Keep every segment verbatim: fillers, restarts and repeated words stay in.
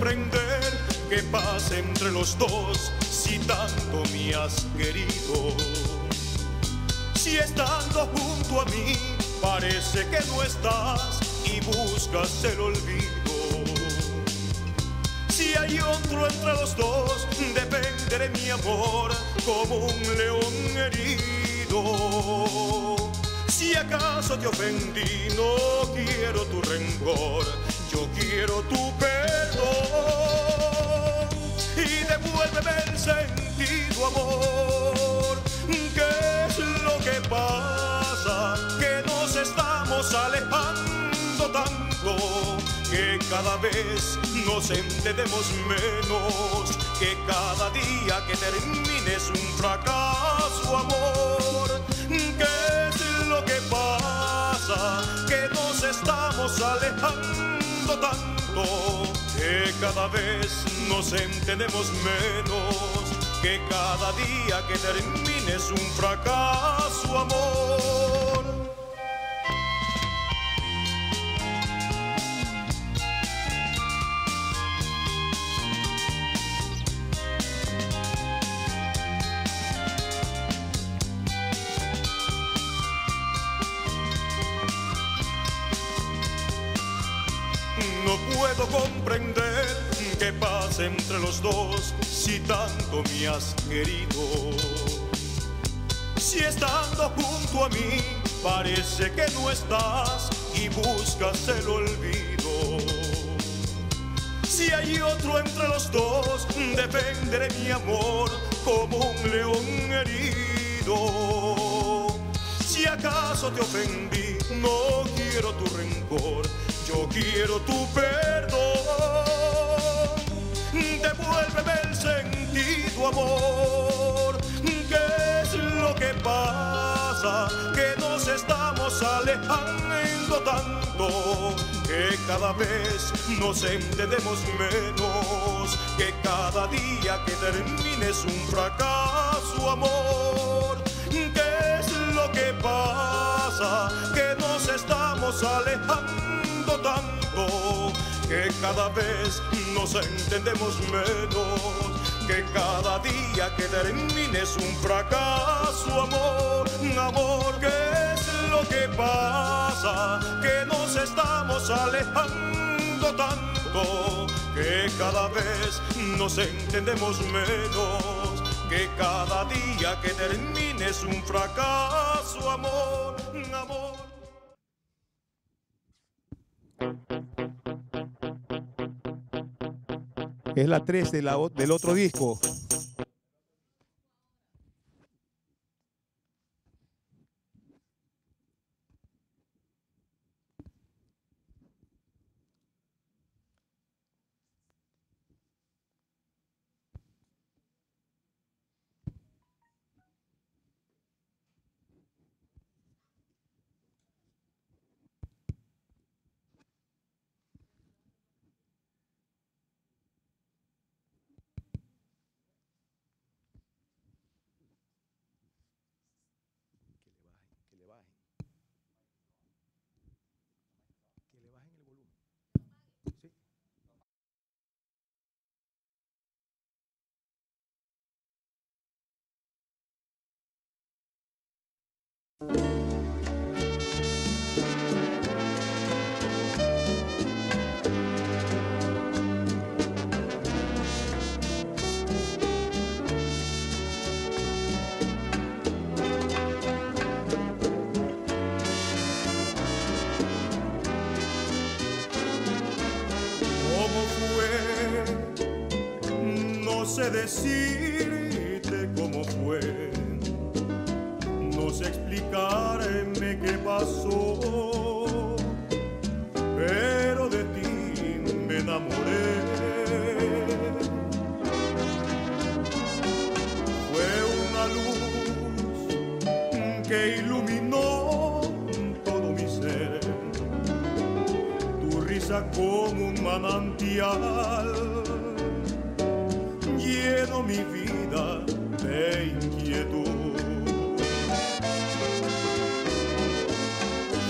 comprender qué pasa entre los dos si tanto me has querido. Si estando junto a mí parece que no estás y buscas el olvido. Si hay otro entre los dos, depende de mi amor como un león herido. Si acaso te ofendí, no quiero tu rencor, yo quiero tu perdón. Y devuélveme el sentido, amor. ¿Qué es lo que pasa? Que nos estamos alejando tanto, que cada vez nos entendemos menos, que cada día que termine es un fracaso, amor. ¿Qué es lo que pasa? Que nos estamos alejando tanto, que cada vez nos entendemos menos, que cada día que termine es un fracaso, amor. No puedo comprender qué pasa entre los dos si tanto me has querido. Si estando junto a mí parece que no estás y buscas el olvido. Si hay otro entre los dos, depende de mi amor como un león herido. Si acaso te ofendí, no quiero tu rencor, yo quiero tu perdón. Devuélveme el sentido, amor. ¿Qué es lo que pasa? Que nos estamos alejando tanto, que cada vez nos entendemos menos, que cada día que termine es un fracaso, amor. ¿Qué es lo que pasa? Que nos estamos alejando tanto, que cada vez nos entendemos menos, que cada día que termine es un fracaso, amor. Amor, ¿qué es lo que pasa? Que nos estamos alejando tanto, que cada vez nos entendemos menos, que cada día que termine es un fracaso, amor, amor. Es la tres de la, del otro disco. Decirte cómo fue, no sé explicarme qué pasó, pero de ti me enamoré. Fue una luz que iluminó todo mi ser, tu risa como un manantial lleno mi vida de inquietud.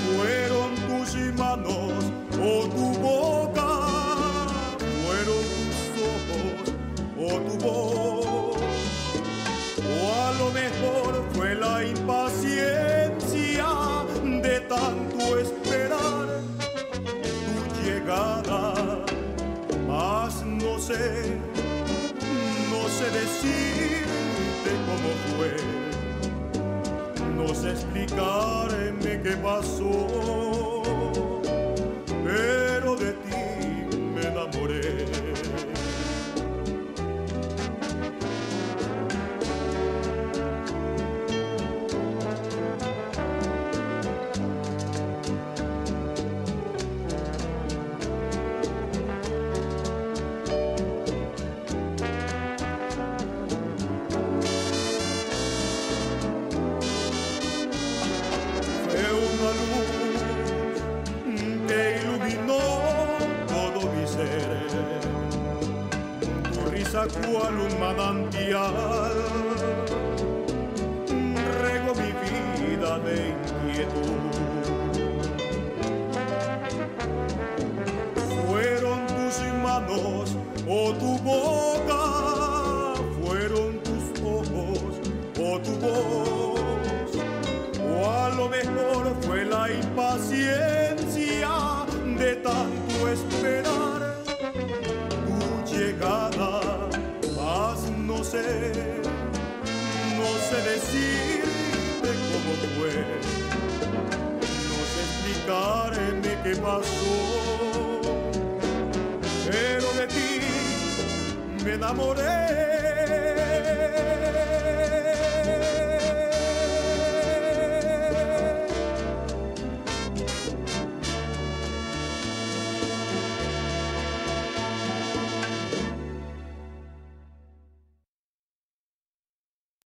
Fueron tus manos o tu boca, fueron tus tu voz, o a lo mejor fue la impaciencia de tanto esperar tu llegada, mas no sé, no sé decirte cómo fue, no sé explicarme qué pasó, pero de ti me enamoré. Cual un manantial regó mi vida de inquietud. Fueron tus manos o tu boca, fueron tus ojos o tu voz, o a lo mejor fue la impaciencia de tanto esperar tu llegada. No sé, no sé decirte cómo fue, no sé explicarme qué pasó, pero de ti me enamoré.